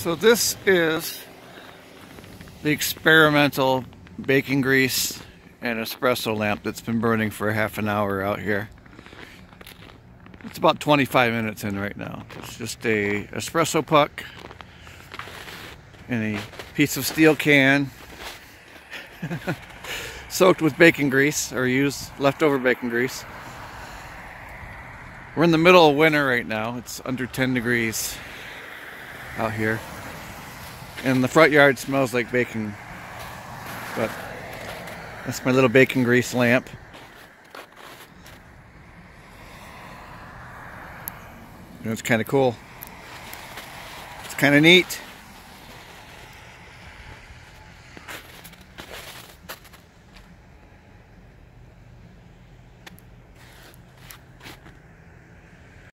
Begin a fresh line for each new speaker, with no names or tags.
So this is the experimental bacon grease and espresso lamp that's been burning for half an hour out here. It's about 25 minutes in right now. It's just a espresso puck and a piece of steel can soaked with bacon grease, or used leftover bacon grease. We're in the middle of winter right now. It's under 10 degrees out here. And the front yard smells like bacon. But that's my little bacon grease lamp. And it's kind of cool. It's kind of neat.